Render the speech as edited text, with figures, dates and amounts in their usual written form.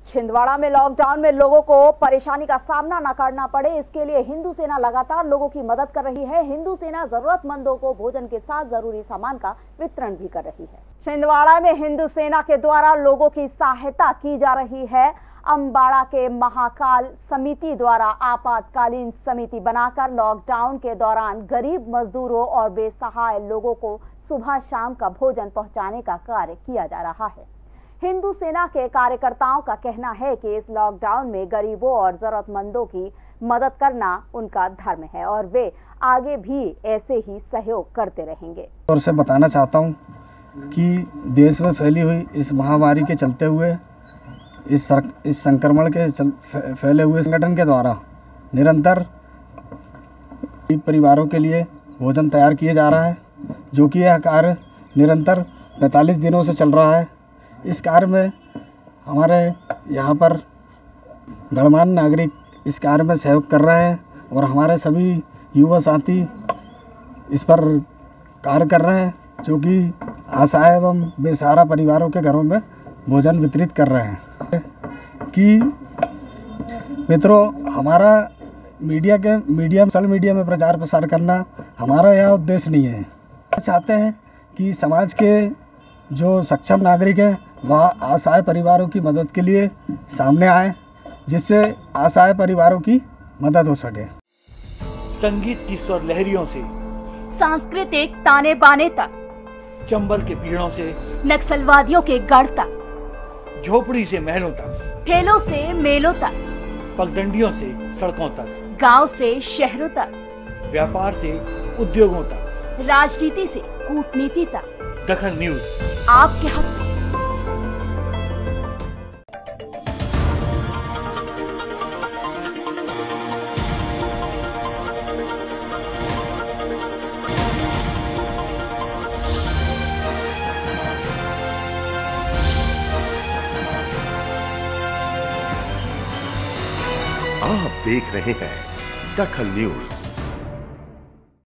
छिंदवाड़ा में लॉकडाउन में लोगों को परेशानी का सामना न करना पड़े, इसके लिए हिंदू सेना लगातार लोगों की मदद कर रही है। हिंदू सेना जरूरतमंदों को भोजन के साथ जरूरी सामान का वितरण भी कर रही है। छिंदवाड़ा में हिंदू सेना के द्वारा लोगों की सहायता की जा रही है। अम्बाड़ा के महाकाल समिति द्वारा आपातकालीन समिति बनाकर लॉकडाउन के दौरान गरीब मजदूरों और बेसहाय लोगों को सुबह शाम का भोजन पहुंचाने का कार्य किया जा रहा है। हिंदू सेना के कार्यकर्ताओं का कहना है कि इस लॉकडाउन में गरीबों और जरूरतमंदों की मदद करना उनका धर्म है और वे आगे भी ऐसे ही सहयोग करते रहेंगे। और से बताना चाहता हूं कि देश में फैली हुई इस महामारी के चलते हुए इस संक्रमण के फैले हुए संगठन के द्वारा निरंतर परिवारों के लिए भोजन तैयार किया जा रहा है, जो कि यह कार्य निरंतर 45 दिनों से चल रहा है। इस कार्य में हमारे यहाँ पर गणमान्य नागरिक इस कार्य में सहयोग कर रहे हैं और हमारे सभी युवा साथी इस पर कार्य कर रहे हैं, जो कि असहाय एवं बेसहारा परिवारों के घरों में भोजन वितरित कर रहे हैं। कि मित्रों, हमारा सोशल मीडिया में प्रचार प्रसार करना हमारा यह उद्देश्य नहीं है। चाहते हैं कि समाज के जो सक्षम नागरिक हैं वह असहाय परिवारों की मदद के लिए सामने आए, जिससे असहाय परिवारों की मदद हो सके। संगीत की स्वर लहरियों से सांस्कृतिक ताने बाने तक, चंबल के पीड़ों से नक्सलवादियों के गढ़ तक, झोपड़ी से महलों तक, ठेलों से मेलों तक, पगडंडियों से सड़कों तक, गांव से शहरों तक, व्यापार से उद्योगों तक, राजनीति से कूटनीति तक, दखल न्यूज आपके हक में। आप देख रहे हैं दखल न्यूज।